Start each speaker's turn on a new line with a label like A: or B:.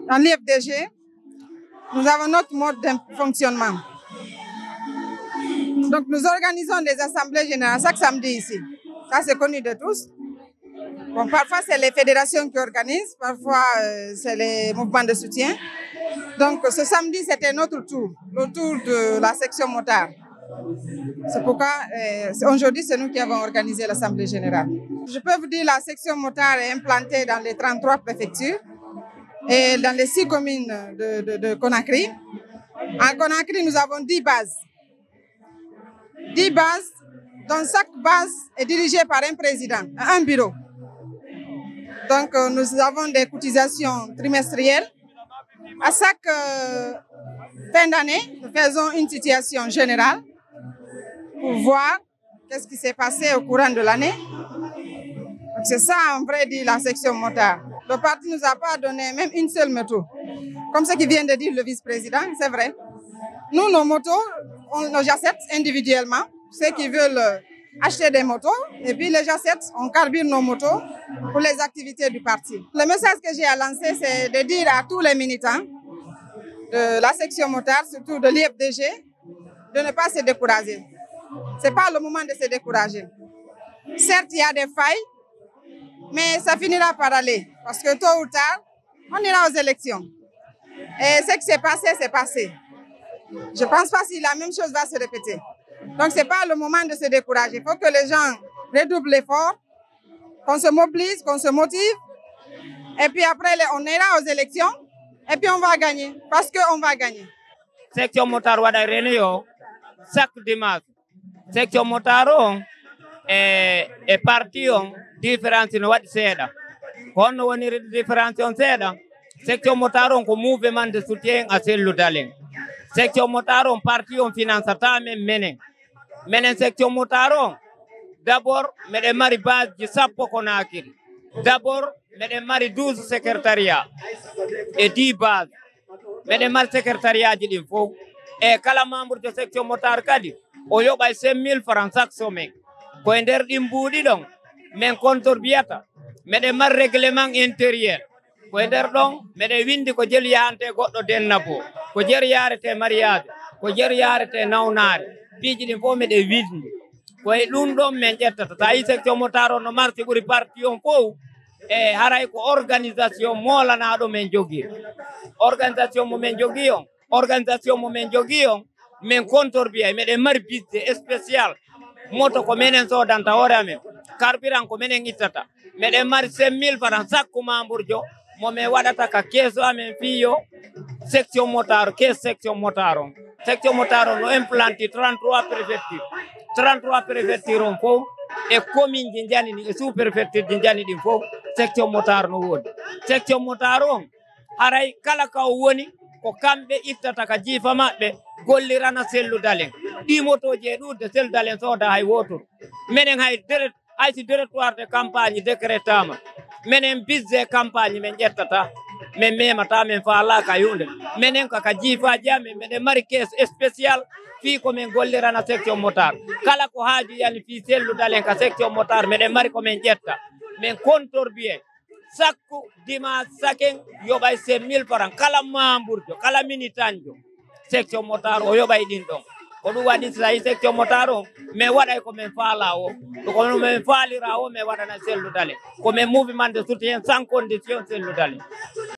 A: dans l'IFDG, nous avons notre mode de fonctionnement. Donc, nous organisons des assemblées générales chaque samedi ici. Ça, c'est connu de tous. Bon, parfois, c'est les fédérations qui organisent, parfois, c'est les mouvements de soutien. Donc, ce samedi, c'était notre tour, le tour de la section motard. C'est pourquoi, aujourd'hui, c'est nous qui avons organisé l'assemblée générale. Je peux vous dire, la section motard est implantée dans les 33 préfectures et dans les 6 communes de Conakry. En Conakry, nous avons 10 bases. 10 bases, dont chaque base est dirigée par un président, un bureau. Donc, nous avons des cotisations trimestrielles. À chaque fin d'année, nous faisons une situation générale pour voir qu'est-ce qui s'est passé au courant de l'année. C'est ça, en vrai, dit la section motard. Le parti ne nous a pas donné même une seule moto. Comme ce qui vient de dire le vice-président, c'est vrai. Nous, nos motos, on les achète individuellement. Ceux qui veulent acheter des motos, et puis les achètent, on carbure nos motos pour les activités du parti. Le message que j'ai à lancer, c'est de dire à tous les militants de la section motard, surtout de l'IFDG, de ne pas se décourager. Ce n'est pas le moment de se décourager. Certes, il y a des failles, mais ça finira par aller. Parce que tôt ou tard, on ira aux élections. Et ce qui s'est passé, c'est passé. Je ne pense pas si la même chose va se répéter. Donc, ce n'est pas le moment de se décourager. Il faut que les gens redoublent l'effort, qu'on se mobilise, qu'on se motive. Et puis après, on ira aux élections. Et puis, on va gagner. Parce qu'on va gagner.
B: Section motard wada réunion chaque dimanche. Section motard et parti différence no wadi seeda. Kono woni différence on seeda. Section motard ko mouvement de soutien à Cellou Dalein. Section motard parti financata men menen section motard d'abord mede mari base ji sappo Conakry. D'abord mede mari 12 secrétariat et 10 bases. Mede mari secrétariat ji din fo e kala membre de section motard kadi o yoɓay 5000 francs chaque semaine ko e nder ɗin mbuuɗi ɗon min contribuata mede mari règlement intérieur ko e nder ɗon mede windi ko jeli yahante goɗɗo dennabo ko jeri yarete mariage ko jeri yarete nawnare piiji ɗin fof mede windi ko e ɗum ɗon min ƴettata ta yi section motard on no marsi ɓuri parti on fof e haray ko organisation molanaɗo min jogui organisation mo min jogui on organisation mo min jogui on min contribué meɗen mari budget spécial moto ko minen sodanta hoore amen carburant ko minen ittata meɗen mari 5000 francs chaque membre jo momin waɗata ka keeso amen fiyo section motard kees section motard on section motard on no implanti 33 préfecture 33 préfecture on fof e commune ji janini e sous préfecture ji jani ɗin fof section motard no woni section motard on haray kala ka woni ko kamɓe ittata ka jiifa maɓɓe gollirana Cellou Dalein ɗi motoji e ɗurde Cellou Dalein sooda hay wotoru minen haysi directoire de campagne décrétama minen budget campagne min ƴettata min memata min faalaka yunde minen kaka jiifaji amen miɗen mari caisse spécial fi komin gollirana section motard kala ko haaju yani fi Cellou Dalein ka section motard miɗen mari komin ƴetta min contribué chaque dimanche saken yoɓay 5000 francs kala membre jo kala militant jo section motard o yoɓay ɗin ɗon ko ɗum waɗi so tawi section motard o min waɗay komin faala o ko min faalira o min waɗana Cellou Dalein komin mouvement de soutien sans condition Cellou Dalein